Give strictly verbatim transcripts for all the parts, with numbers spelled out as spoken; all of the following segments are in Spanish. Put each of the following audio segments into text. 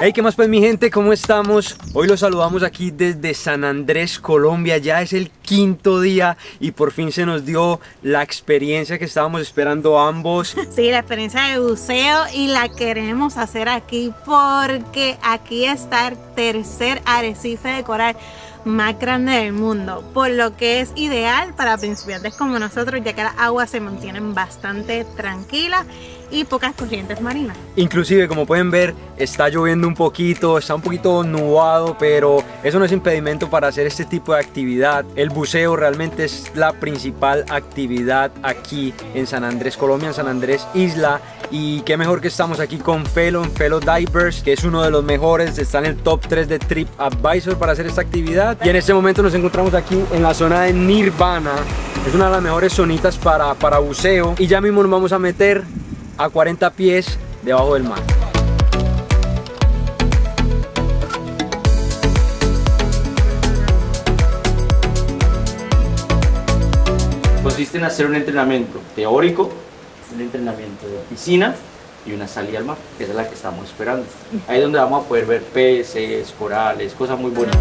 Hey, ¿qué más pues mi gente? ¿Cómo estamos? Hoy los saludamos aquí desde San Andrés, Colombia. Ya es el quinto día y por fin se nos dio la experiencia que estábamos esperando ambos. Sí, la experiencia de buceo, y la queremos hacer aquí porque aquí está el tercer arrecife de coral más grande del mundo, por lo que es ideal para principiantes como nosotros, ya que las aguas se mantienen bastante tranquilas y pocas corrientes marinas. Inclusive, como pueden ver, está lloviendo un poquito, está un poquito nublado, pero eso no es impedimento para hacer este tipo de actividad. El buceo realmente es la principal actividad aquí en San Andrés, Colombia, en San Andrés Isla. Y qué mejor que estamos aquí con Felo, en Felo Divers, que es uno de los mejores, está en el top tres de TripAdvisor para hacer esta actividad. Y en este momento nos encontramos aquí en la zona de Nirvana. Es una de las mejores zonitas para, para buceo. Y ya mismo nos vamos a meter a cuarenta pies debajo del mar. Consiste en hacer un entrenamiento teórico, un entrenamiento de piscina y una salida al mar, que es la que estamos esperando. Ahí es donde vamos a poder ver peces, corales, cosas muy bonitas.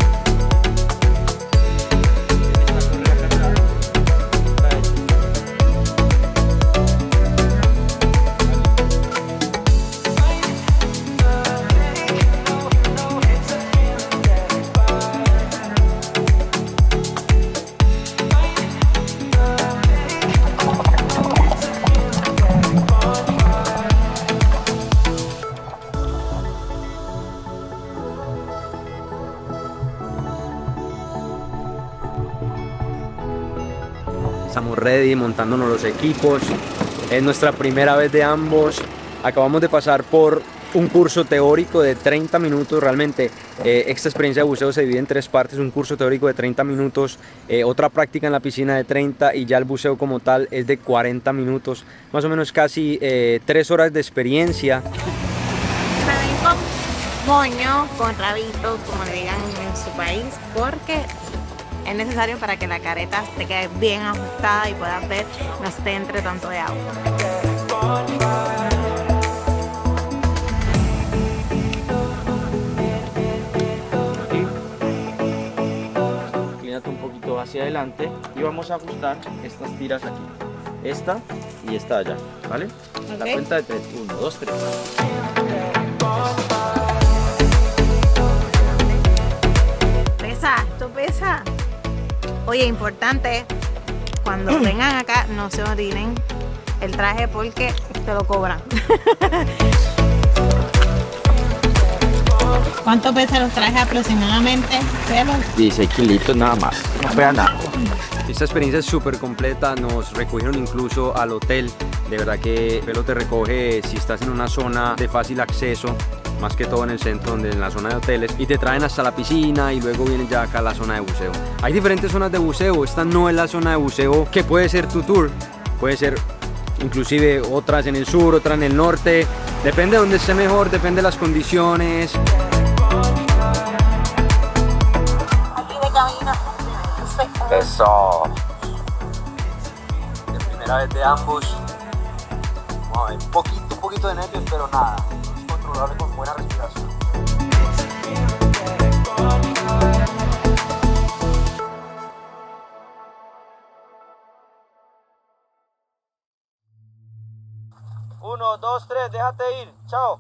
Estamos ready, montándonos los equipos. Es nuestra primera vez de ambos. Acabamos de pasar por un curso teórico de treinta minutos. Realmente eh, esta experiencia de buceo se divide en tres partes. Un curso teórico de treinta minutos, eh, otra práctica en la piscina de treinta, y ya el buceo como tal es de cuarenta minutos. Más o menos casi eh, tres horas de experiencia. Moño con rabito, como le digan en su país, porque es necesario para que la careta te quede bien ajustada y puedas ver, no se te entre tanto de agua. Inclínate un poquito hacia adelante y vamos a ajustar estas tiras aquí. Esta y esta allá, ¿vale? Okay. La cuenta de tres. Uno, dos, tres. Pesa, esto pesa. Oye, importante, cuando vengan acá no se orinen el traje porque te lo cobran. ¿Cuánto pesan los trajes aproximadamente? dieciséis kilitos nada más, no pega nada. Esta experiencia es súper completa, nos recogieron incluso al hotel. De verdad que Felo te recoge si estás en una zona de fácil acceso, más que todo en el centro, donde en la zona de hoteles, y te traen hasta la piscina y luego vienen ya acá a la zona de buceo. Hay diferentes zonas de buceo, esta no es la zona de buceo que puede ser tu tour, puede ser inclusive otras en el sur, otras en el norte, depende de donde esté mejor, depende de las condiciones. Aquí de camino. Eso. Es primera vez de ambos. Vamos a ver, un poquito, un poquito de nervios, pero nada, es controlable con buena respiración. Uno, dos, tres, déjate ir. Chao.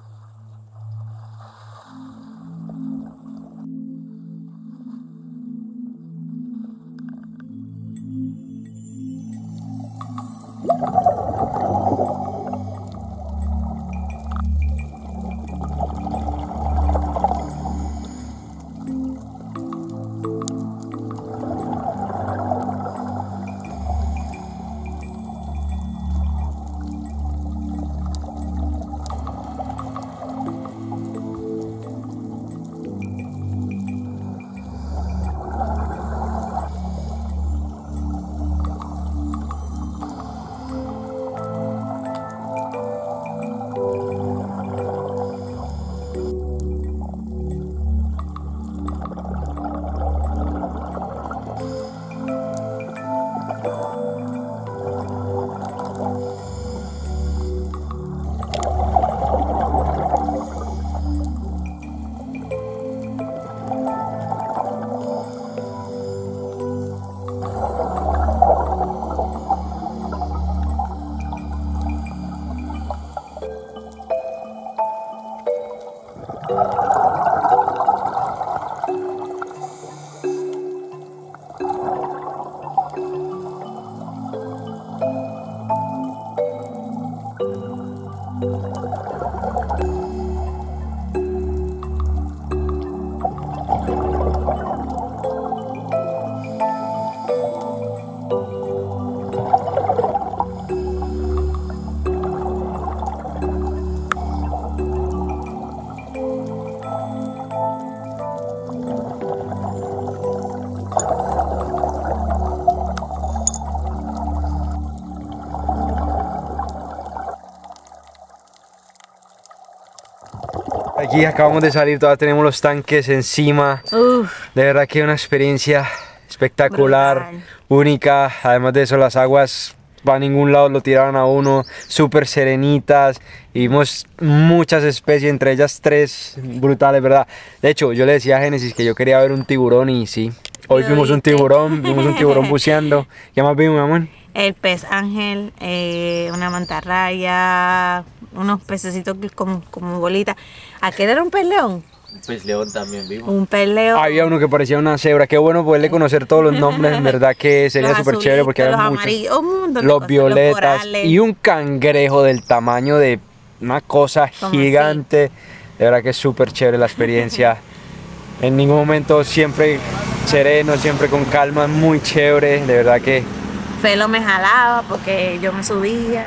Aquí acabamos de salir, todavía tenemos los tanques encima. Uf, De verdad que una experiencia espectacular, brutal. única. Además de eso, las aguas para ningún lado lo tiraban a uno, súper serenitas. Y vimos muchas especies, entre ellas tres brutales, ¿verdad? De hecho, yo le decía a Génesis que yo quería ver un tiburón y sí. Hoy ¿Lo vimos un viste? tiburón, vimos un tiburón buceando. ¿Qué más vimos, mi amor? El pez ángel, eh, una mantarraya, unos pececitos como, como bolitas. ¿Aquel era un pez león? Pues León también vimos. Un pez león. Había uno que parecía una cebra. Qué bueno poderle conocer todos los nombres, en verdad que sería Los súper chévere porque azulitos, había los muchos. amarillos, un montón de Los cosas, violetas corales. y un cangrejo del tamaño de una cosa Como gigante. De verdad que es súper chévere la experiencia. En ningún momento, siempre sereno, siempre con calma, muy chévere. De verdad que Felo me jalaba porque yo me subía.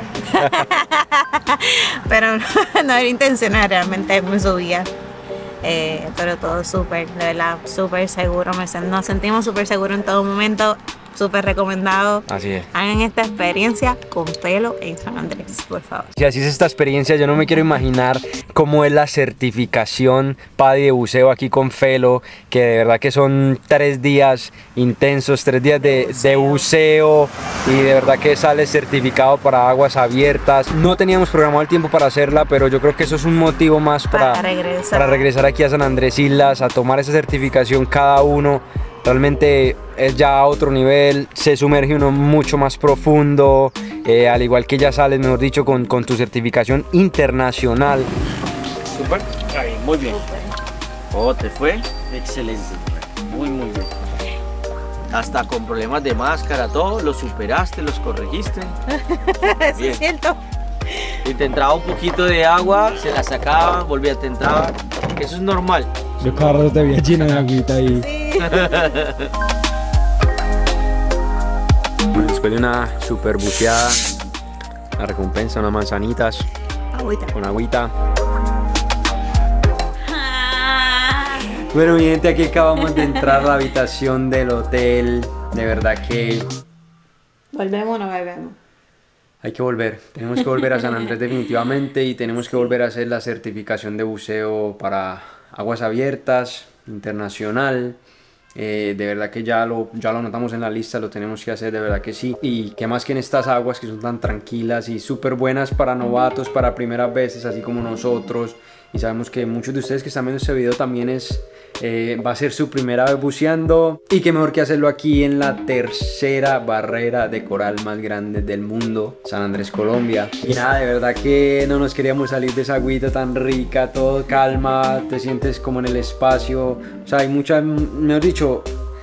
Pero no, no era intencional, realmente me subía. Eh, pero todo súper, de verdad, súper seguro. Me, sen- nos sentimos súper seguros en todo momento. Súper recomendado. así es. Hagan esta experiencia con Felo en San Andrés, por favor. Si así es esta experiencia, yo no me quiero imaginar cómo es la certificación PADI de buceo aquí con Felo, que de verdad que son tres días intensos, tres días de, de buceo y de verdad que sale certificado para aguas abiertas. No teníamos programado el tiempo para hacerla, pero yo creo que eso es un motivo más para, Para regresar. para regresar aquí a San Andrés Islas, a tomar esa certificación cada uno. Realmente es ya a otro nivel, se sumerge uno mucho más profundo, eh, al igual que ya sales, mejor dicho, con, con tu certificación internacional. Súper. Ahí, muy bien. Oh, te fue excelente. Muy, muy bien. Hasta con problemas de máscara, todo, los superaste, los corregiste. Eso Bien. es cierto. Y te entraba un poquito de agua, se la sacaba, volvía, te entraba. Eso es normal. Yo cada rato te veía llena de agüita ahí. Bueno, después de una super buceada, la recompensa, unas manzanitas Agüita. con agüita. Ah. Bueno, mi gente, aquí acabamos de entrar a la habitación del hotel. De verdad que ¿Volvemos o no volvemos? hay que volver. Tenemos que volver a San Andrés definitivamente y tenemos que volver a hacer la certificación de buceo para aguas abiertas, internacional. Eh, de verdad que ya lo, ya lo anotamos en la lista, lo tenemos que hacer, de verdad que sí. Y que más que en estas aguas que son tan tranquilas y súper buenas para novatos, para primeras veces, así como nosotros. Y sabemos que muchos de ustedes que están viendo este video también es, eh, va a ser su primera vez buceando. Y que mejor que hacerlo aquí en la tercera barrera de coral más grande del mundo, San Andrés, Colombia. Y nada, de verdad que no nos queríamos salir de esa agüita tan rica, todo calma, te sientes como en el espacio. O sea, hay mucha, mejor dicho,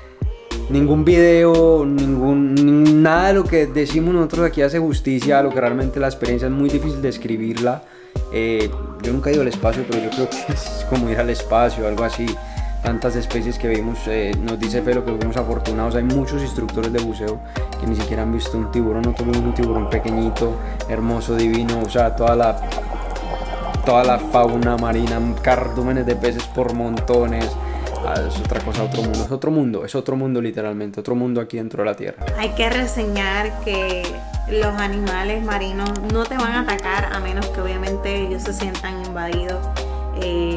ningún video, ningún, nin- nada de lo que decimos nosotros aquí hace justicia a lo que realmente la experiencia es muy difícil describirla. Eh, yo nunca he ido al espacio, pero yo creo que es como ir al espacio, algo así. Tantas especies que vimos, eh, nos dice Felo que fuimos afortunados. Hay muchos instructores de buceo que ni siquiera han visto un tiburón. Nosotros vimos un tiburón pequeñito, hermoso, divino. O sea, toda la, toda la fauna marina, cardúmenes de peces por montones. Ah, es otra cosa, otro mundo. Es otro mundo, es otro mundo literalmente, otro mundo aquí dentro de la tierra. Hay que reseñar que los animales marinos no te van a atacar a menos que obviamente ellos se sientan invadidos eh,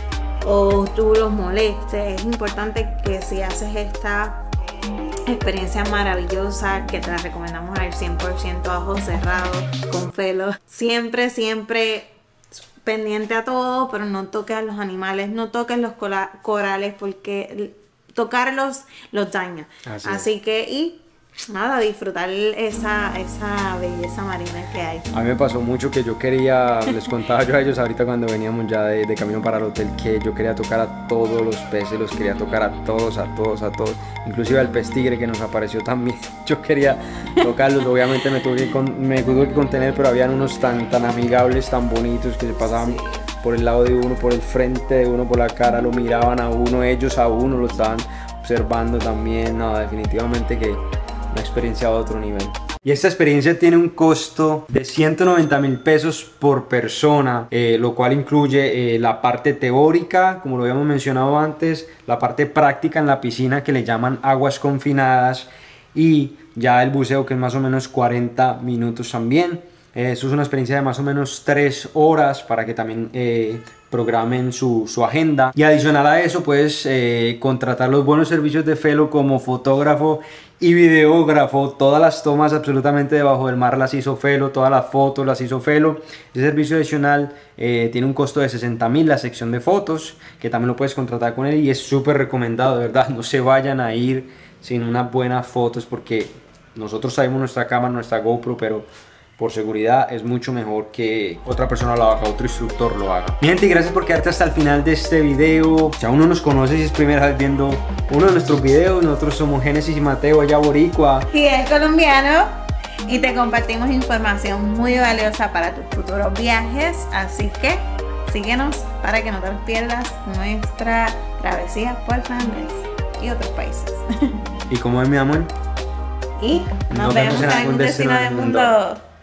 o tú los molestes. Es importante que si haces esta experiencia maravillosa, que te la recomendamos al cien por ciento a ojos cerrados, con Felo, siempre, siempre pendiente a todo, pero no toques a los animales, no toques los cola- corales porque tocarlos los daña. Así Así, es. que, y nada, disfrutar esa, esa belleza marina que hay. A mí me pasó mucho que yo quería, les contaba yo a ellos ahorita cuando veníamos ya de, de camino para el hotel, que yo quería tocar a todos los peces, los quería tocar a todos, a todos, a todos, inclusive al pez tigre que nos apareció también. Yo quería tocarlos, obviamente me tuve que, con, me tuve que contener, pero habían unos tan, tan amigables, tan bonitos que se pasaban por el lado de uno, por el frente de uno, por la cara, lo miraban a uno, ellos a uno, lo estaban observando también. No, definitivamente que una experiencia a otro nivel. Y esta experiencia tiene un costo de ciento noventa mil pesos por persona, eh, lo cual incluye eh, la parte teórica, como lo habíamos mencionado antes, la parte práctica en la piscina que le llaman aguas confinadas y ya el buceo que es más o menos cuarenta minutos también. Eh, eso es una experiencia de más o menos tres horas para que también eh, programen su, su agenda. Y adicional a eso, puedes eh, contratar los buenos servicios de Felo como fotógrafo y videógrafo. Todas las tomas absolutamente debajo del mar las hizo Felo, todas las fotos las hizo Felo. Ese servicio adicional eh, tiene un costo de sesenta mil, la sección de fotos, que también lo puedes contratar con él y es súper recomendado, de verdad. No se vayan a ir sin unas buenas fotos, porque nosotros sabemos nuestra cámara, nuestra GoPro, pero por seguridad es mucho mejor que otra persona lo haga, otro instructor lo haga. Mi gente, gracias por quedarte hasta el final de este video. Si aún no nos conoces y es primera vez viendo uno de nuestros videos, nosotros somos Génesis y Mateo, allá boricua. Y es colombiano. Y te compartimos información muy valiosa para tus futuros viajes. Así que síguenos para que no te pierdas nuestra travesía por Flandes y otros países. ¿Y cómo es, mi amor? Y nos, nos vemos en algún destino del mundo. mundo.